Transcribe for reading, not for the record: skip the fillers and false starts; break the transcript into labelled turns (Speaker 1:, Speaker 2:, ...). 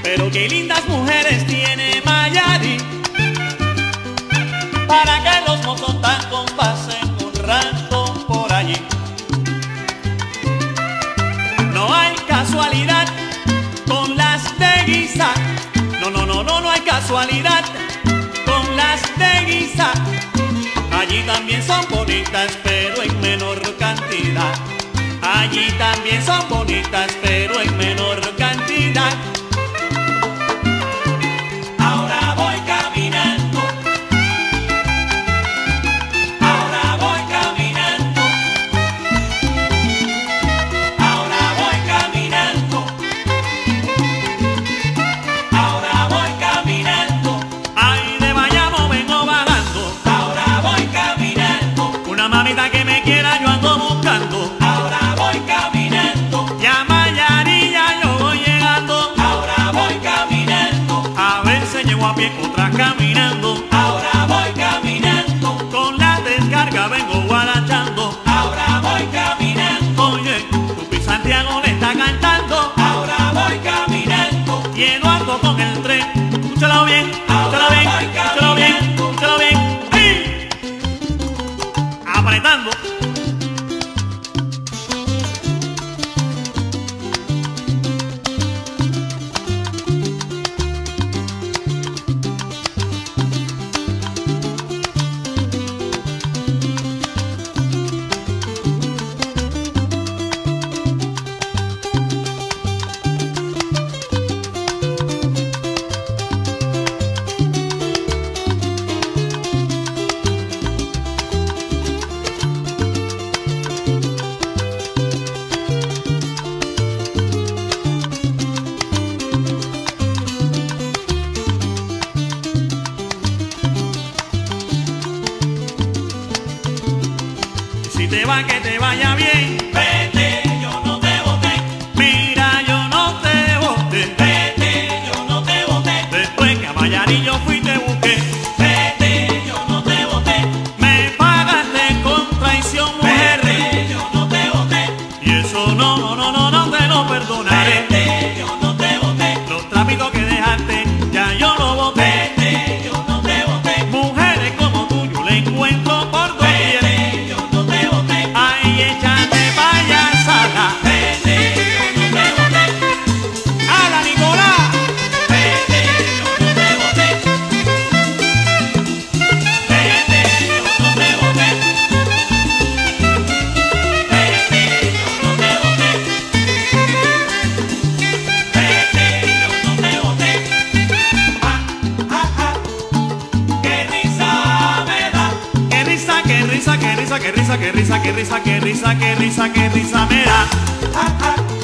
Speaker 1: Pero qué lindas mujeres tiene Mayari, para que los mozos tanto pasen un rato por allí. No hay casualidad con las de Guisa, no hay casualidad con las de Guisa. Allí también son bonitas, pero en menor cantidad. Allí también son bonitas, pero en menor cantidad. Ahora voy caminando, ahora voy caminando, ahora voy caminando, ahora voy caminando. Ay, de Bayamo vengo bajando, ahora voy caminando. Una mamita que me quiera yo ando buscando. A pie, otras caminando.
Speaker 2: Ahora voy caminando.
Speaker 1: Con la descarga vengo guarachando.
Speaker 2: Ahora voy caminando.
Speaker 1: Oye, Tupi Santiago le está cantando.
Speaker 2: Ahora voy caminando.
Speaker 1: Lleno ando con el tren. Escúchalo bien, escúchalo bien, escúchalo bien, escúchalo bien. ¡Sí! Apretando. Si te va, que te vaya bien.
Speaker 2: Vete, yo no te boté.
Speaker 1: Mira, yo no te boté.
Speaker 2: Vete, yo no te boté.
Speaker 1: Después que a Mayari yo fui te busqué.
Speaker 2: Vete, yo no te boté.
Speaker 1: Me pagaste con traición, mujer.
Speaker 2: Vete, yo no te boté.
Speaker 1: Y eso no te lo perdonaré.
Speaker 2: Vete, yo no te boté.
Speaker 1: Los trapitos que dejaste, ya yo los boté.
Speaker 2: Vete, yo no te boté.
Speaker 1: Mujeres como tú yo le encuentro por doquier.
Speaker 2: Vete, yo no te boté.
Speaker 1: Ay, échate payasada.
Speaker 2: Vete, yo no te boté.
Speaker 1: ¡A la Nicolás!
Speaker 2: Vete, yo no te boté. Vete, yo no te boté. Vete, yo no te boté. Vete, yo no te boté. Qué risa me da.
Speaker 1: ¡Qué risa, qué risa, qué risa, qué risa, qué risa, qué risa, qué risa, qué risa, qué risa me da!